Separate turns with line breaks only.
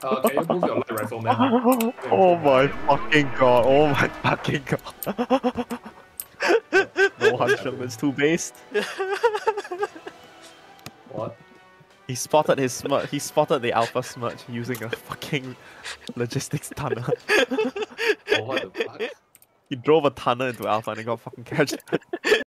Can you move your light rifle, man?
Oh my fucking god! Oh my fucking god! No Hunchum, it's too based.
What?
He spotted his smudge. He spotted the alpha smudge using a fucking logistics tunnel.
Oh, what the fuck?
He drove a tunnel into alpha and he got fucking catched.